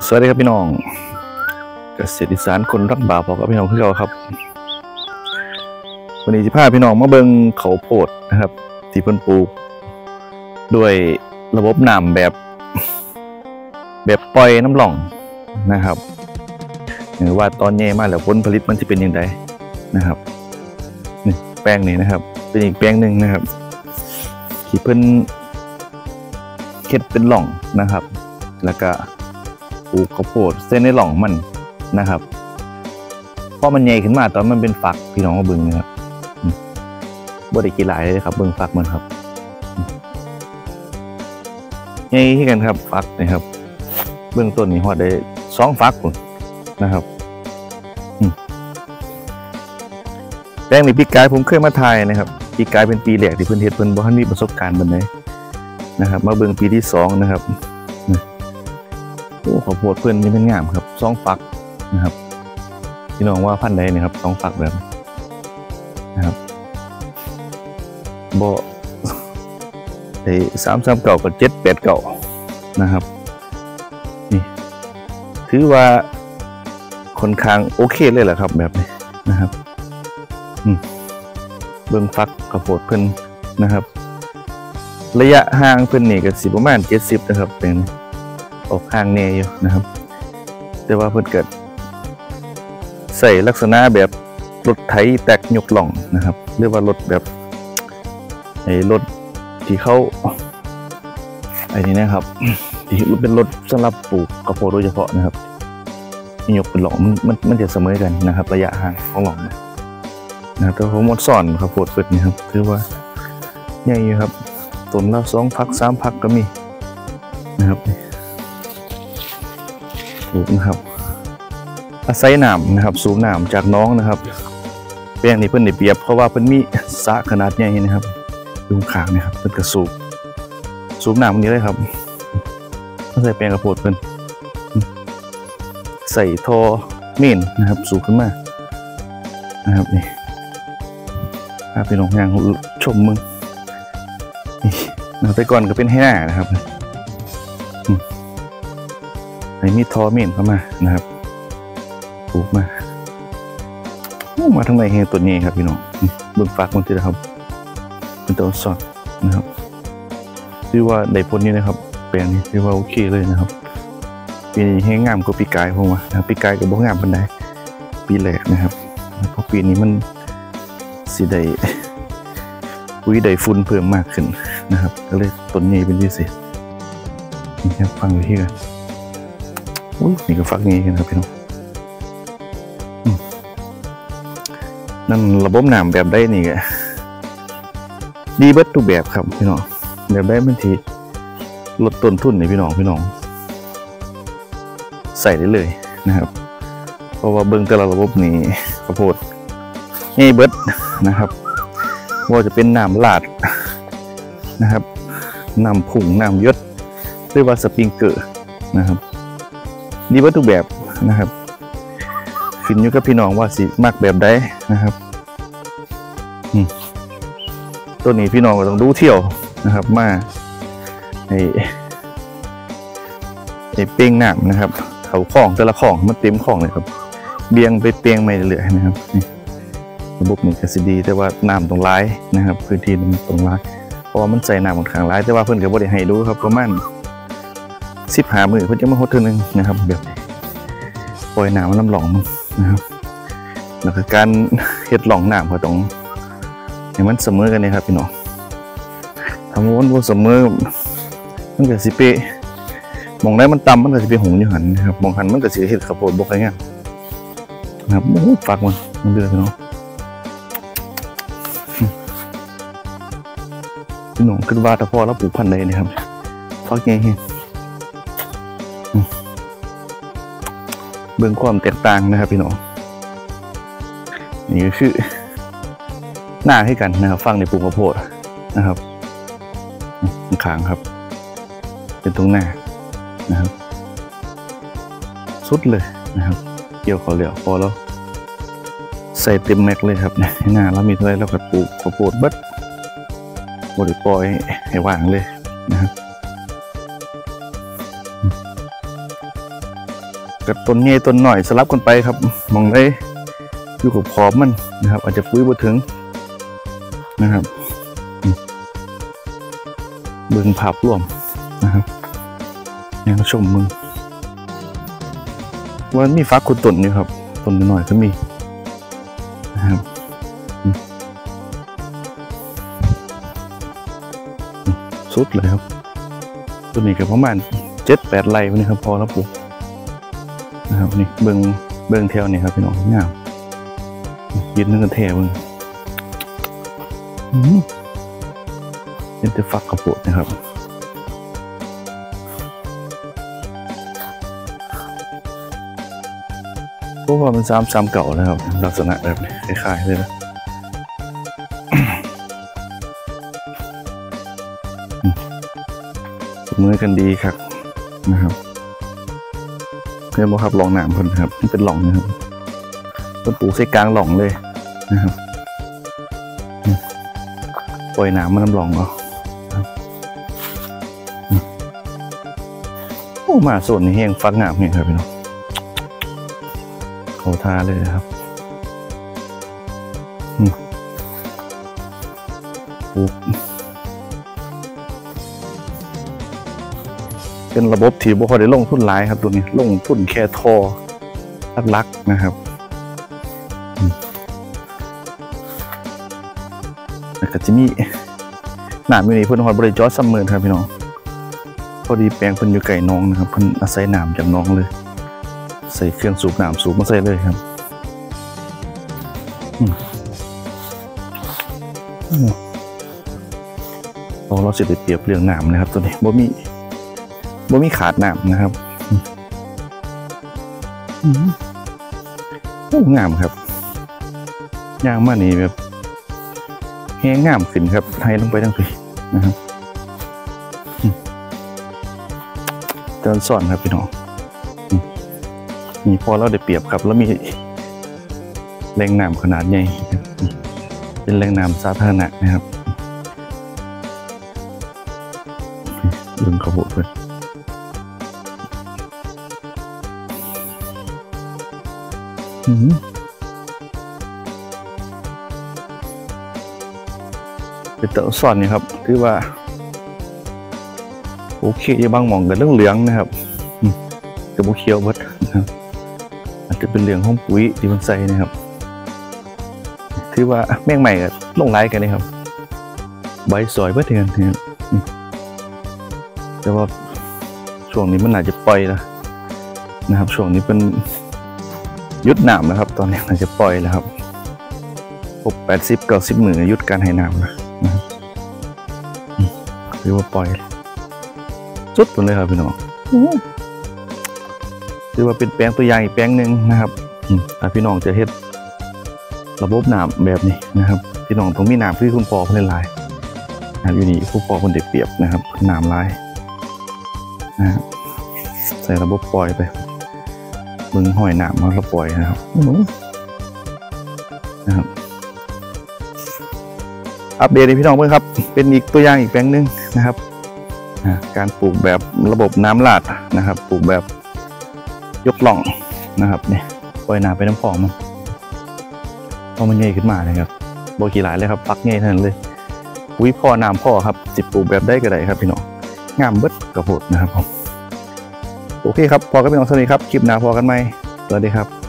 สวัสดีครับพี่น้องเกษตรอีสานคนรักบ่าวพอกับพี่น้องเพื่อนครับวันนี้จะพาพี่น้องมาเบิ่งเขาโพดนะครับที่เพิ่นปลูกด้วยระบบน้ำแบบปล่อยน้ำหล่องนะครับหรือว่าตอนแย่มากแล้วผลผลิตมันจะเป็นอย่างไรนะครับนี่แปลงนี้นะครับเป็นอีกแปลงหนึ่งนะครับที่เพิ่นเฮ็ดเป็นหล่องนะครับแล้วก็ปลูกข้าวโพดเส้นในหล่องมันนะครับพอมันใหญ่ขึ้นมาตอนมันเป็นฝักพี่น้องมาเบิ่งนะครับบ่ได้กี่หลายเลยครับเบิ่งฝักมันครับใหญ่ที่กันครับฝักนะครับเบื้องต้นนี่ฮอดได้2ฝักพุ่นนะครับแปลงนี้ปีกายผมเคยมาถ่ายนะครับปีกายเป็นปีแรกที่เพิ่นเฮ็ดเพิ่นบ่ทันมีประสบการณ์ปานใดนะครับมาเบิ่งปีที่2นะครับโอ้ข้าวโพดเพื่อนนี่เป็นงามครับ2ฝักนะครับพี่น้องว่าพันธุ์ใดเนี่ยครับ2ฝักแบบนะครับบ่ไอ้3-3 เก่ากับ7-8 เก่านะครับนี่ถือว่าค่อนข้างโอเคเลยแหละครับแบบนี้นะครับเบิ่งฝักข้าวโพดเพิ่นนะครับระยะห่างเพิ่นนี่ก็สิประมาณ70นะครับเป็นออกห่างแน่อยู่นะครับแต่ว่าเพิ่นเกิดใส่ลักษณะแบบรถไถแตกยกหล่องนะครับหรือว่ารถแบบไอ้รถที่เขาไอ้นี่นะครับที่เป็นรถสำหรับปลูกข้าวโพดโดยเฉพาะนะครับยกเป็นหล่องมันจะเสมอกันนะครับระยะห่างของหล่องนะครับแต่ผมหมดสอนข้าวโพดเพิ่นนี่ครับคือว่าใหญ่อยู่ครับต้นละ2 ฝัก 3 ฝักก็มีนะครับปลูกนะครับอาศัยน้ำนะครับสูบน้ำจากน้องนะครับแปลงนี้เพิ่นได้เปรียบเพราะว่าเพิ่นมีสระขนาดใหญ่นะครับอยู่ข้างนะครับเพิ่นก็สูบน้ำนี้เลยครับใส่แปลงกระโพดเพิ่นใส่ท่อเมนนะครับสูบขึ้นมานะครับนี่พาไปลองย่างชมมึงนี่แต่ก่อนก็เป็นให้หน้านะครับมีท่อเมนเข้ามานะครับปลูกมาทางไหนเฮงตัวนี้ครับพี่น้องเบื้องฝักมันที่นะครับเป็นตัวสอดนะครับที่ว่าได้ผลนี้นะครับแปลงนี้ที่ว่าโอเคเลยนะครับปีนี้ให้งามกว่าปีกายผมว่าปีกายกับบ่งามปานใดปีแรกนะครับเพราะปีนี้มันสีได้ปุ๋ยได้ฝุ่นเพิ่มมากขึ้นนะครับก็เลยต้นนี้เป็นพิเศษนี่ครับฟังไว้ที่กันนี่ก็ฝักนี้กันครับพี่น้องนั่นระบบน้ำแบบได้นี่ก็ดีเบิดทุกแบบครับพี่น้องแบบได้มันทีลดต้นทุนในพี่น้องใส่ได้เลยนะครับเพราะว่าเบื้องแต่ละระบบนี้ข้าวโพดง่ายเบิดนะครับว่าจะเป็นน้ำลาดนะครับน้ำผุ่งน้ำยศหรือว่าสปริงเกอร์นะครับดีเบิดทุกแบบนะครับขึ้นอยู่กับพี่น้องว่าสิมักแบบใดนะครับตัวนี้พี่น้องก็ต้องดูเที่ยวนะครับมาไอ้เป้งน้ำนะครับเขาคลองแต่ละคลองมันเต็มคลองเลยครับเบียงไปเปียงไม่เรื่อยๆนะครับระบบนี้ก็สิดีแต่ว่าน้ำตรงร้ายนะครับพื้นที่มันตรงร้ายเพราะว่ามันใส่น้ำค่อนข้างร้ายแต่ว่าเพื่อนก็บ่ได้ให้ดูครับประมาณ15 มื้อเพื่อนจะมาฮดเท่านึงนะครับแบบปล่อยน้ำมันน้ำหล่องนะครับแล้วก็การเฮ็ดหล่องน้ำก็ต้องให้มันเสมอกันนะครับพี่น้องทำวนเสมอมันก็สิเปะมองได้มันต่ำมันก็สิไปหงอยู่หันนะครับมองหันมันก็สิเฮ็ดข้าวโพดบ่ค่อยงามนะครับโอ้ฝักมันเดือดพี่น้องพี่น้องคิดว่าถ้าพ่อเราปลูกพันธุ์ใดนะครับฝักใหญ่เบื้องความแตกต่างนะครับพี่น้องนี่ก็คือหน้าให้กันนะครับฟังในปลูกข้าวโพดนะครับข้างครับเป็นตรงหน้านะครับสุดเลยนะครับเกี่ยวเขาเหลียวพอแล้วใส่เต็มแม็กเลยครับหน้าเรามีเท่าไรเราก็ปลูกข้าวโพดบัดบริปล่อยให้ว่างเลยนะครับกับต้นใหญ่ต้นหน่อยสลับกันไปครับมองได้อยู่กับขอบมันนะครับอาจจะปุ๋ยบ่ถึงนะครับเบิ่งภาพรวมนะครับยังชมมึงว่ามีฟักคุณต้นอยู่ครับต้นหน่อยก็มีนะครับสุดเลยครับตัวนี้ก็ประมาณ7-8 ไร่นี่ครับพอแล้วปลูกนะครับนี่เบิ่งแถวนี่ครับพี่น้องงามยืนนึกกันแถวเป็นแต่ฟักกระโปดนะครับพวกมันซ้ำเก่านะครับลักษณะแบบนี้คล้ายๆเลยนะมือกันดีครับนะครับเรียกว่าครับหล่องหนามคนครับนี่เป็นหล่องนะครับต้นปลูกใส่กลางหล่องเลยนะครับปล่อยน้ำมันน้ำหล่องเอาโอ้มาส่วนนี้แห้งฟักงามเนี่ยครับพี่น้องเขาทาเลยครับปลูกเป็นระบบที่บ่ค่อยได้ลงทุนหลายครับตัวนี้ลงทุนแค่ท่อลักๆนะครับแล้วก็จะมีหนามอยู่นี่เพิ่นฮอดบริจอดซัมเมอร์ครับพี่น้องพอดีแปลงเพิ่นอยู่ไก่น้องนะครับเพิ่นอาศัยน้ำจากน้องเลยใส่เครื่องสูบน้ำสูบมาใส่เลยครับเราจะได้เปรียบเรื่องน้ำนะครับตัวนี้บ่มีขาดน้ำนะครับงามครับย่างมานี่แบบแห้งงามขึ้นครับให้ลงไปทั้งปีนะครับเดินซ่อนครับพี่น้องนี่พอเราได้เปรียบครับแล้วมีแหล่งน้ำขนาดใหญ่เป็นแหล่งน้ำสาธารณะนะครับดึงขบวนไปเป็นเต๋อซ่อนนี่ครับคือว่าโอเคยังบางหม่องกันเรื่องเหลืองนะครับกับบุเคียวเบิดนะครับอาจจะเป็นเหลืองห้องปุ๋ยที่มันใส่นะครับคือว่าแมงใหม่กับลงไล่กันเลยครับใบสวยเบิดเถื่อนนะครับแต่ว่าช่วงนี้มันอาจจะปล่อยแล้วนะครับช่วงนี้เป็นยุดน้ำนะครับตอนนี้อาจจะปล่อยแล้วครับ80-90 มื้อยุดการให้น้ำนะครับหรือว่าปล่อยสุดหมดเลยครับพี่น้องคือว่าเป็นแปลงตัวอย่างอีกแปลงหนึ่งนะครับถ้าพี่น้องจะเฮ็ดระบบน้ำแบบนี้นะครับพี่น้องต้องมีน้ำที่คุณพ่อเพิ่นหลายนะครับอยู่นี่คุณพ่อคนเด็กเปรียบนะครับน้ำหลายนะครับใส่ระบบปล่อยไปมึงห้อยน้ำมาแล้วปล่อยนะครับอัปเดตให้พี่น้องเพื่อนครับเป็นอีกตัวอย่างอีกแปลงหนึ่งนะครับการปลูกแบบระบบน้ำลาดนะครับปลูกแบบยกหล่องนะครับเนี่ยปล่อยน้ำไปน้ำคลองมันพอมันใหญ่ขึ้นมาเลยครับโบกี่หลายเลยครับปักใหญ่เท่านั้นเลยปุ๋ยพ่อน้ำพ่อครับจิบปลูกแบบได้ก็ได้ครับพี่น้องงามเบิดกระโปดนะครับผมโอเคครับพอกันพี่น้องสวัสดีครับคลิปหน้าพอกันไหมสวัสดีครับ